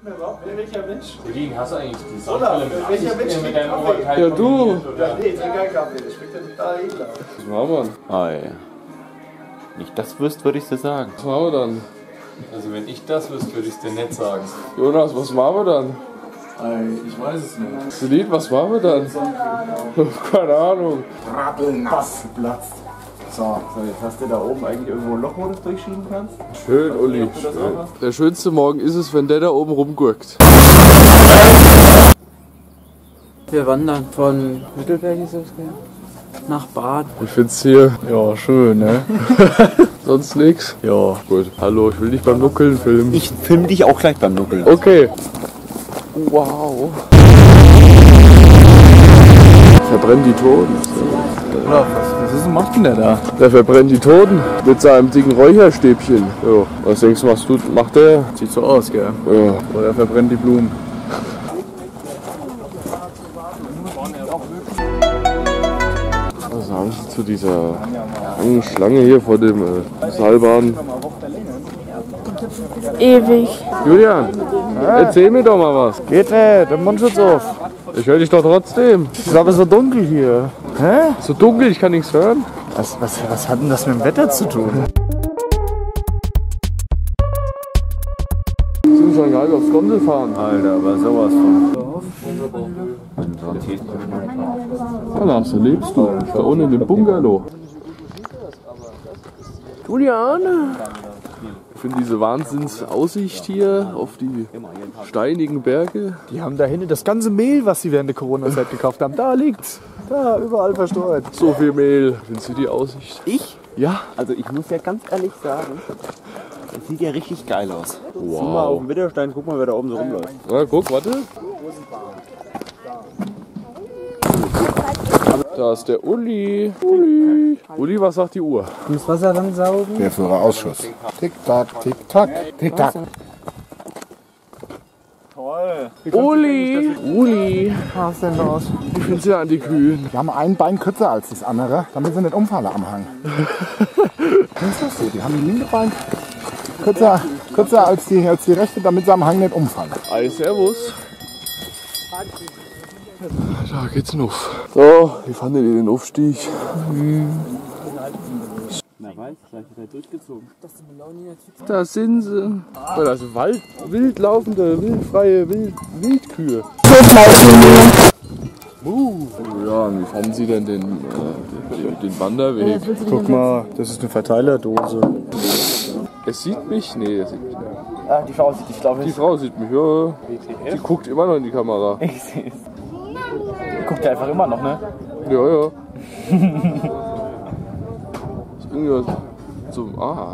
Welcher Mensch? Kollegen, hast du eigentlich die Sonnenbrille mit welcher Mensch mit deinem Oberteil? Ja, du. Ja, nee, ich trinke keinen Kaffee. Das schmeckt ja total ekelhaft. Was machen wir? Ah, ja. Nicht das wüsst, würde ich dir sagen. Was machen wir dann? Also wenn ich das wüsste, würde ich es dir nicht sagen. Jonas, was machen wir dann? Ich weiß es nicht. Salit, was machen wir dann? Keine Ahnung. Rappelnass platzt. So, jetzt hast du da oben eigentlich irgendwo ein Loch, wo du es durchschieben kannst? Schön, Uli. Der schönste Morgen ist es, wenn der da oben rumgurkt. Wir wandern von Mittelberg nach Bad. Ich find's hier, Ja, schön, ne? sonst nix. Ja. Gut. Hallo, ich will dich beim Nuckeln filmen. Ich filme dich auch gleich beim Nuckeln. Okay. Wow. Verbrennt die Toten. Oder was macht denn der da? Der verbrennt die Toten mit seinem dicken Räucherstäbchen. Ja. Was denkst du, macht der? Sieht so aus, gell? Ja. Oder er verbrennt die Blumen. Was sagen Sie zu dieser langen Schlange hier vor dem Seilbahn? Ewig. Julian, erzähl mir doch mal was. Geht nicht, der Mundschutz auf. Ich höre dich doch trotzdem. Es ist aber so dunkel hier. Hä? So dunkel, ich kann nichts hören. Was hat denn das mit dem Wetter zu tun? Wir sind schon halb aufs Gondel fahren. Alter, aber sowas von. Danach, so lebst du. Da unten in dem Bungalow. Julian! Ich finde diese Wahnsinnsaussicht hier auf die steinigen Berge. Die haben da hinten das ganze Mehl, was sie während der Corona-Zeit gekauft haben. Da liegt's. Da, überall verstreut. So viel Mehl. Findest du die Aussicht? Ich? Ja. Also ich muss ja ganz ehrlich sagen, das sieht ja richtig geil aus. Wow. Zieh mal auf den Witterstein, guck mal, wer da oben so rumläuft. Na, guck, warte. Da ist der Uli. Uli, was sagt die Uhr? Das Wasser dann saugen. Der Führerausschuss. Tick-Tack, Tick-Tack, Tick-Tack. Uli! Was ist denn los? Wie findest du an die Kühen? Die haben ein Bein kürzer als das andere, damit sie nicht umfallen am Hang. Ist das so? Die haben die linke Bein kürzer als die rechte, damit sie am Hang nicht umfallen. Ei, servus. Da geht's noch. So, wie fandet ihr den Aufstieg? Da sind sie. Das sind wild laufende, wildfreie Wildkühe. Ja, und wie fanden Sie denn den Wanderweg? Guck mal, das ist eine Verteilerdose. Es sieht mich? Nee, es sieht mich nicht. Ah, die Frau sieht dich, glaube Die ich. Frau sieht mich, ja. Die guckt immer noch in die Kamera. Ich sehe es. Guckt ja einfach immer noch, ne? Ja, ja. Ist irgendwie so.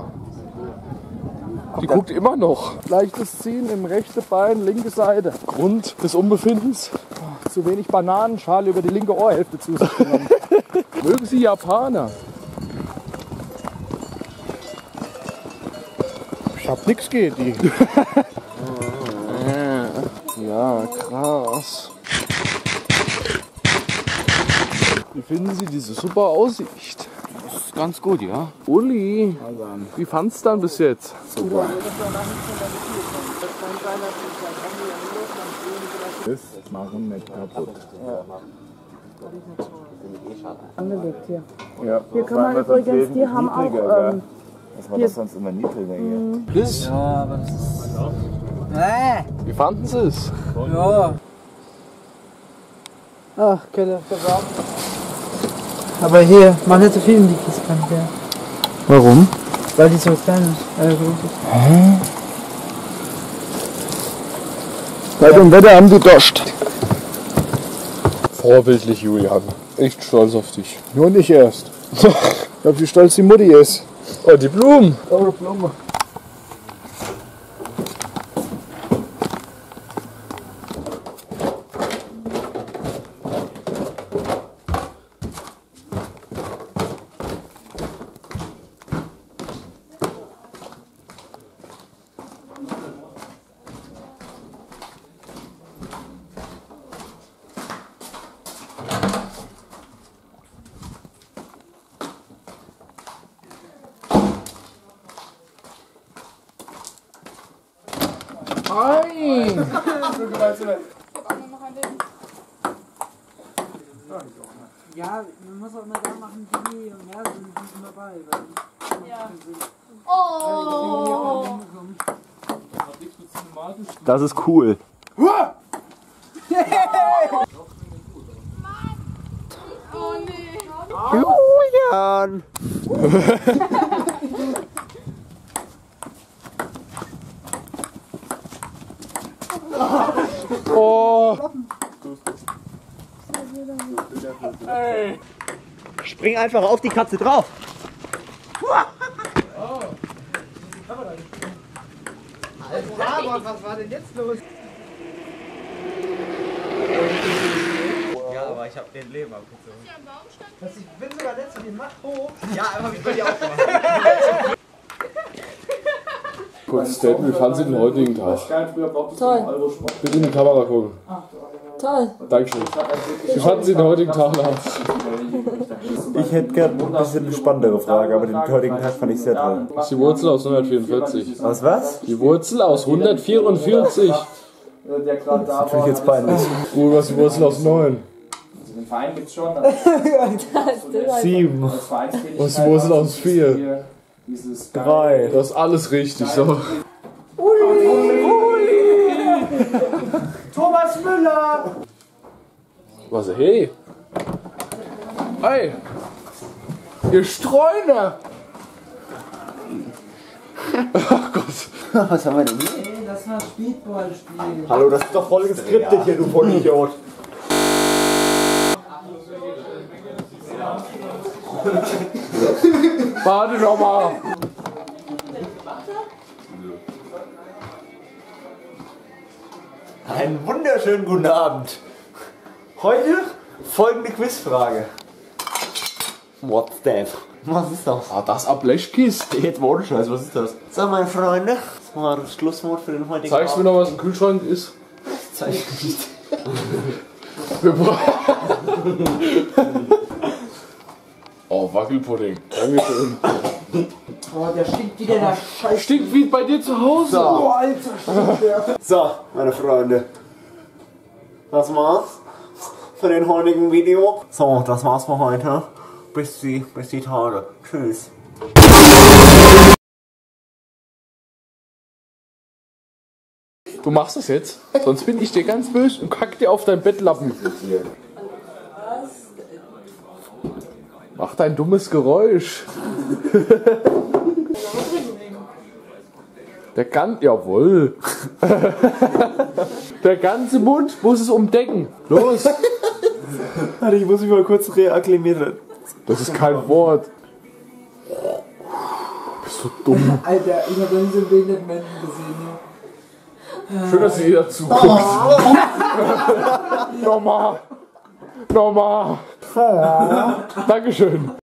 Die guckt immer noch. Leichtes Ziehen im rechten Bein, linke Seite. Grund des Unbefindens? Zu wenig Bananenschale über die linke Ohrhälfte zu sich genommen. Mögen Sie Japaner? Ich hab nix gegen die. Ja, krass. Wie finden Sie diese super Aussicht? Das ist ganz gut, ja. Uli, wie fand's dann bis jetzt? Super. Das machen nicht kaputt. Angelegt hier. Ja. Hier kann man übrigens, die haben auch. Was war das sonst immer niedriger hier? Bis? Ja, aber das ist. Wie fanden Sie es? Ja. Ach, Keller, verbraucht. Aber hier, mach nicht so viel in die Kieskante. Ja. Warum? Weil die so klein ist. Bei dem Wetter haben die Durst. Vorbildlich, Julian. Echt stolz auf dich. Nur nicht erst. Ich glaube, wie stolz die Mutti ist. Oh, die Blumen. Oh, Blume. Ja, man muss auch immer da machen, die mehr sind, die sind dabei. Oh! Das ist cool. Oh nee! Julian! Oh! Spring einfach auf die Katze drauf. Aber was war denn jetzt los? Ja, aber ich hab den Leben abgezogen. Ich bin sogar letzte, die macht hoch. Ja, hab ich bei dir auch gemacht. Kurzes Statement, wie fanden Sie den heutigen Tag? Toll, Bitte in die Kamera gucken. toll. Dankeschön. Wie fanden Sie den heutigen Tag nach? Ich hätte gerne ein bisschen eine spannendere Frage, aber den heutigen Tag fand ich sehr toll. Das ist die Wurzel aus 144. Was? Die Wurzel aus 144. Das ist natürlich jetzt peinlich. Gut, was ist die Wurzel aus 9? Den Verein gibt's schon. 7. Was ist die Wurzel aus 4? 3. Das ist alles richtig, so. Thomas Müller! Was, hey? Hey! Ihr Streuner! Ach Gott. Was haben wir denn hier? Ey, das war Speedball-Spiel. Hallo, das ist doch voll geskriptet hier, du Vollidiot. Warte doch mal! Einen wunderschönen guten Abend. Heute folgende Quizfrage. What's that? Was ist das? Ah, das Ablechkist. Jetzt Modenscheiß, was ist das? So, meine Freunde, das war das Schlusswort für den heutigen Zeigst du mir noch, was im Kühlschrank ist? Zeig ich nicht. Wir brauchen. Oh, Wackelpudding. Dankeschön. Oh, der stinkt wieder der Scheiß. Stinkt wie bei dir zu Hause. So. Oh, Alter, stinkt der. So, meine Freunde. Das war's für den heutigen Video. So, das war's für heute. Bis die Tage. Tschüss. Du machst es jetzt, sonst bin ich dir ganz böse und kack dir auf dein Bettlappen. Mach dein dummes Geräusch. Der ganze, jawohl. Der ganze Mund muss es umdecken. Los. Warte, ich muss mich mal kurz reakklimatisieren. Das ist kein Wort. Bist du dumm. Alter, ich hab noch nie so einen behinderten Menschen gesehen. Ne? Schön, dass jeder zuguckt. Nochmal. Nochmal. Dankeschön.